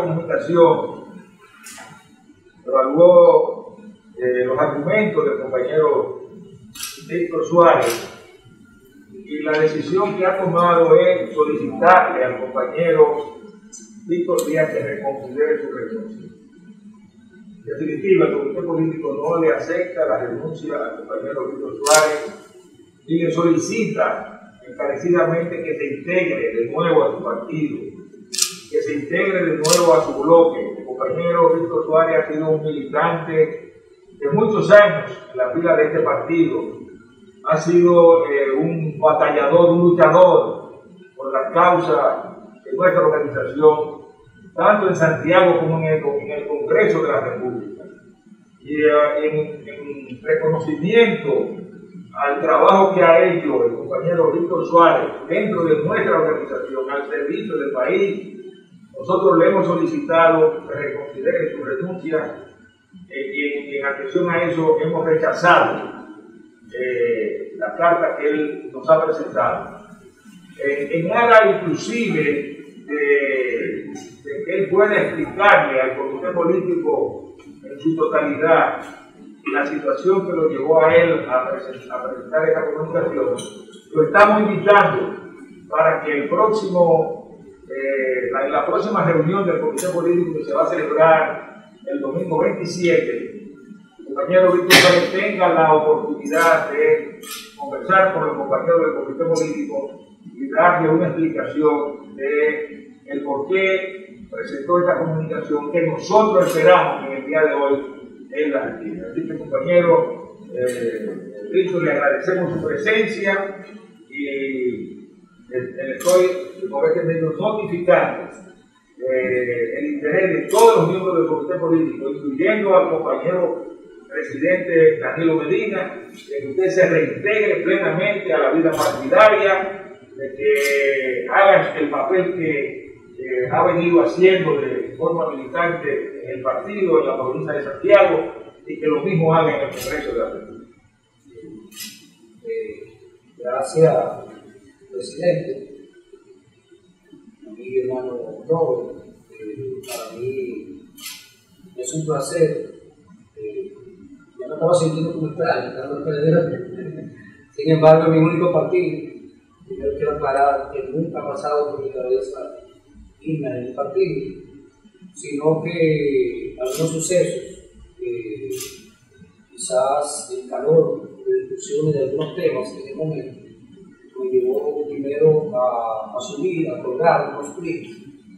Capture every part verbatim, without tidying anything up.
comunicación evaluó eh, los argumentos del compañero Víctor Suárez y la decisión que ha tomado es solicitarle al compañero Víctor Díaz que reconsidere su renuncia. En definitiva, el comité político no le acepta la renuncia al compañero Víctor Suárez y le solicita encarecidamente que se integre de nuevo a su partido, que se integre de nuevo a su bloque. El compañero Víctor Suárez ha sido un militante de muchos años en la fila de este partido, ha sido eh, un batallador, un luchador por la causa de nuestra organización, tanto en Santiago como en el, en el Congreso de la República. Y eh, en, en reconocimiento al trabajo que ha hecho el compañero Víctor Suárez dentro de nuestra organización, al servicio del país, nosotros le hemos solicitado que reconsidere su renuncia eh, y en, en atención a eso hemos rechazado eh, la carta que él nos ha presentado. Eh, en aras inclusive de, de que él pueda explicarle al comité político en su totalidad la situación que lo llevó a él a presentar, a presentar esta comunicación, lo estamos invitando para que el próximo, eh, la, la próxima reunión del comité político que se va a celebrar el domingo veintisiete, el compañero Víctor Suárez tenga la oportunidad de conversar con los compañeros del comité político y darle una explicación de el por qué presentó esta comunicación que nosotros esperamos en el día de hoy en la Argentina. Así que, compañero eh, Víctor, le agradecemos su presencia y le estoy por este medio notificando eh, el interés de todos los miembros del comité político, incluyendo al compañero presidente Danilo Medina, de que usted se reintegre plenamente a la vida partidaria, de que haga el papel que eh, ha venido haciendo de forma militante en el partido, en la provincia de Santiago, y que lo mismo haga en el Congreso de la República. Eh, gracias, presidente. A mi hermano Robert, eh, para mí es un placer. Eh, yo me estaba sintiendo como extraño, estando en P L D. Sin embargo, es mi único partido. Yo quiero aclarar que nunca ha pasado por mi cabeza irme en el partido, sino que algunos sucesos, eh, quizás el calor de discusiones de algunos temas en el momento, me llevó primero a, a subir, a colgar unos tweets,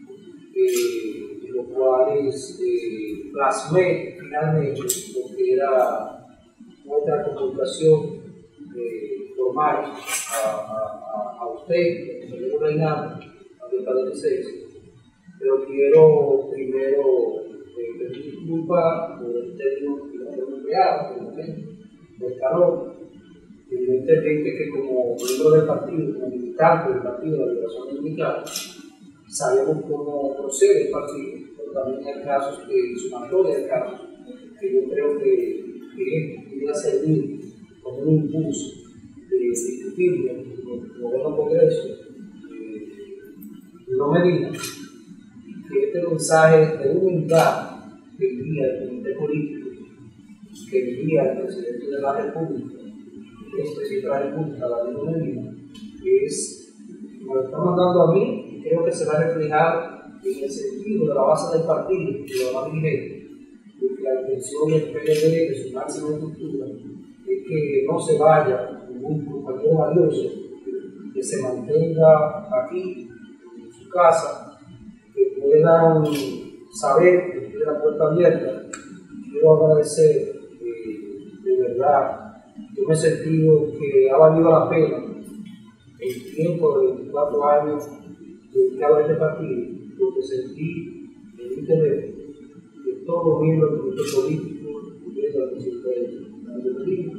eh, en los cuales eh, plasmé finalmente lo que era nuestra comunicación eh, formal a, a, a usted, al señor Reinaldo, a Ricardo Seis. Pero quiero primero eh, pedir disculpas por el término que no hemos empleado, por el momento, del calor. Evidentemente que como miembro del partido, como militante del Partido de la Liberación Dominicana, sabemos cómo procede el partido, pero también hay casos que, sumatoria de casos, que yo creo que, que podría servir como un impulso de discutirlo en el gobierno Congreso. Eh, no me digan que este mensaje de humildad que envía el comité político, que envía el presidente de la República, el presidente de la República, Danilo Medina, es, me lo está mandando a mí y creo que se va a reflejar en el sentido de la base del partido y de la dirigente, de que la intención del P L D, de su máxima estructura, es que no se vaya ningún compañero valioso, que se mantenga aquí, en su casa, que puedan saber que tiene la puerta abierta. Quiero agradecer eh, de verdad. Yo me he sentido que ha valido la pena el tiempo de veinticuatro años dedicado a este partido, porque sentí el interés de todos los miembros del comité político, incluyendo al presidente Danilo Medina,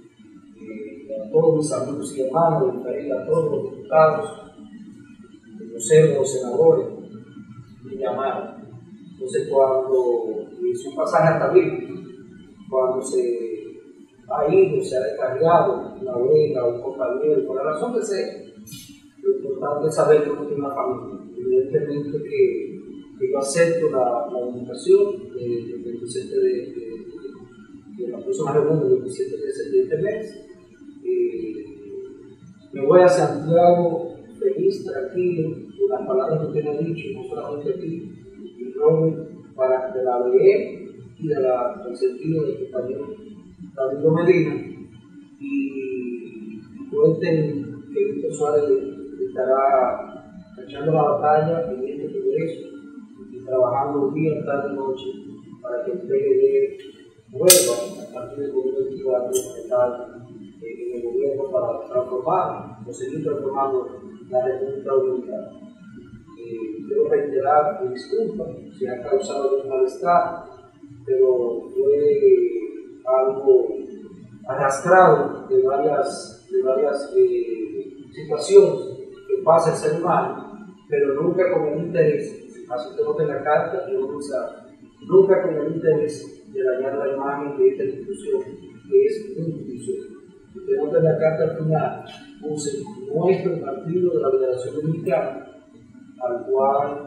eh, a todos mis amigos y hermanos, a todos los diputados, los los senadores, me llamaron. Entonces, cuando hice un pasaje hasta Bíblico, cuando se ha ido, se ha descargado una abuela, un compañero, por la razón que sea, lo importante es saber que uno tiene una familia. Evidentemente que que yo acepto la, la invitación del presidente de, de, de la próxima reunión del veintisiete de este mes. Eh, me voy a Santiago feliz, tranquilo, con las palabras que usted me ha dicho, no solamente aquí, y Robert, para de la leer y de la, del sentido del compañero David Medina, y cuenten que Víctor Suárez estará echando la batalla en este Congreso y trabajando día, tarde y noche para que el P L D vuelva a partir del gobierno estatal en el gobierno para transformar o seguir transformando la República Dominicana. Eh, quiero reiterar mi disculpa si ha causado algún malestar, pero fue algo arrastrado de varias, de varias eh, situaciones que pasa el ser humano, pero nunca con el interés, así usted nota en la carta y no usar, nunca con el interés de dañar la imagen de esta institución, que es una institución. Usted nota en la carta al final, puse nuestro Partido de la Liberación Dominicana, al cual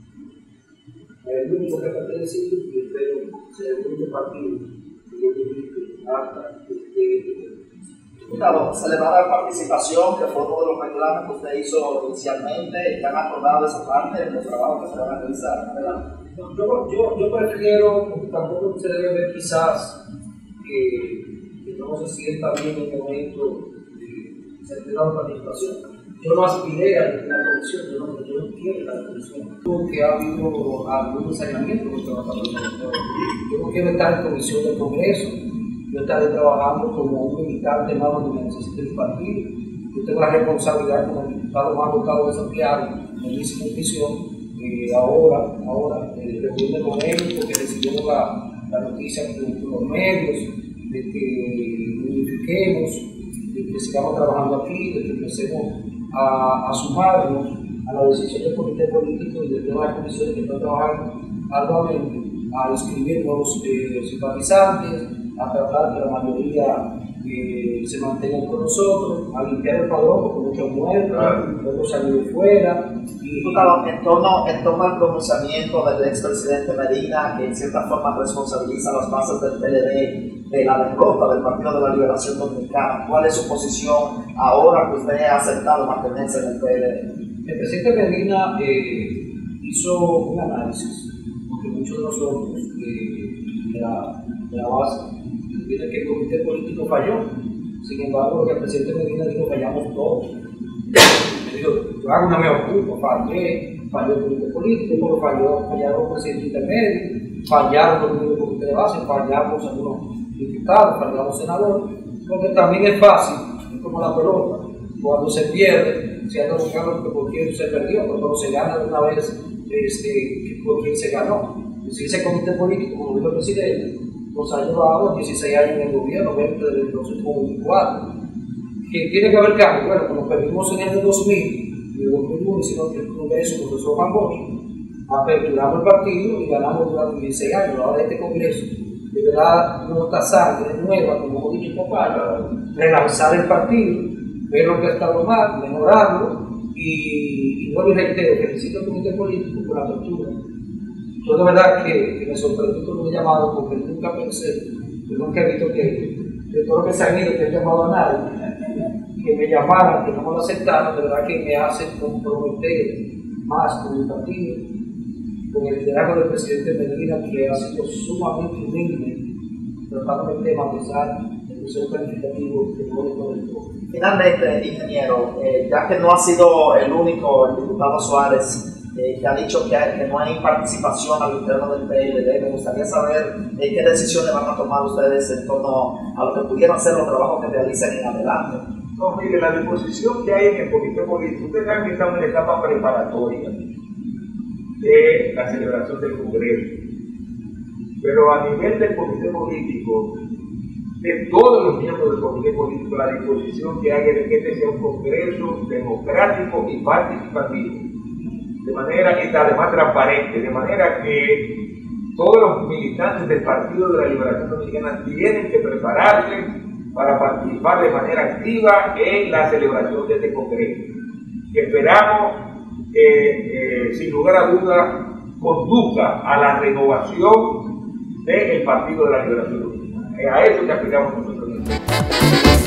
es el único que pertenece y espero sea el único partido que yo dirige hasta este. Diputado, celebrar la participación, que fue uno de los reclamos que usted hizo inicialmente, que han acordado esa parte de los trabajos que se van a realizar. Adelante. No, yo, yo, yo prefiero, porque tampoco se debe ver quizás que, que no se sienta bien en el momento de celebrar la participación. Yo no aspiré a la comisión, yo no, yo no quiero la comisión. Porque ha habido algún ensañamiento que estaba pasando. Yo no quiero estar en comisión del Congreso. Yo estaré trabajando como un militante más donde me necesite el partido. Yo tengo la responsabilidad como el diputado más votado de Santiago en mi circunscripción. Eh, ahora, ahora, eh, reuniendo con ellos porque recibieron la, la noticia por los medios de que unifiquemos, de que sigamos trabajando aquí, de que empecemos a, a sumarnos a la decisión del comité político y de todas las comisiones que están trabajando arduamente a inscribir nuevos eh, simpatizantes, a tratar que la mayoría eh, se mantengan con nosotros, a limpiar el padrón con muchos muertos, otros salidos fuera. Y, Diputado, en torno, en torno al pronunciamiento del expresidente Medina, que en cierta forma responsabiliza a las bases del P L D de la derrota del Partido de la Liberación Dominicana, ¿cuál es su posición ahora que usted ha aceptado mantenerse en el P L D? El presidente Medina eh, hizo un análisis, porque muchos de nosotros eh, de, la, de la base entienden que el comité político falló. Sin embargo, lo que el presidente Medina dijo, fallamos todos. Me dijo, yo hago una mea culpa, fallé, falló el comité político, pero falló, fallaron los presidentes intermedios, fallaron los miembros del comité de base, fallamos algunos diputados, fallamos senadores, porque también es fácil, es como la pelota, cuando se pierde, se anda buscando por quién se perdió, pero cuando se gana de una vez, este, por quién se ganó. Si ese comité político, como dijo el presidente, nos ha llevado dieciséis años en el gobierno, veinte desde los veinticuatro. Que tiene que haber cambio. Bueno, como perdimos en el dos mil, y en el dos mil uno hicimos el Congreso con el profesor Juan Bosch, aperturamos el partido y ganamos durante dieciséis años. Ahora este Congreso deberá nuestra sangre nueva, como hemos dicho papá, relanzar el partido, ver lo que ha estado mal, mejorarlo, y, y bueno, y reitero, felicito al comité político por la apertura. Yo de verdad que, que me sorprendí con un llamado porque nunca pensé, yo nunca he visto que de todo lo que se han ido, que he llamado a nadie, que me llamaran, que no me lo aceptaron, de verdad que me hacen comprometer más con el partido, con el liderazgo del presidente Medina, que ha sido sumamente humilde, tratando el tema a pesar de que soy calificativo que pone todo el todo. Finalmente, ingeniero, eh, ya que no ha sido el único, el diputado Suárez, Eh, que ha dicho que, que no hay participación al interno del P L D. Me gustaría saber eh, qué decisiones van a tomar ustedes en torno a lo que pudieran ser los trabajos que realicen en adelante. No, mire, la disposición que hay en el comité político, ustedes saben que estamos en la etapa preparatoria de la celebración del Congreso, pero a nivel del comité político, de todos los miembros del comité político, la disposición que hay es de que este sea un Congreso democrático y participativo, de manera que está además transparente, de manera que todos los militantes del Partido de la Liberación Dominicana tienen que prepararse para participar de manera activa en la celebración de este Congreso. Esperamos, eh, eh, sin lugar a dudas, conduzca a la renovación del Partido de la Liberación Dominicana. Es a eso que aplicamos nosotros.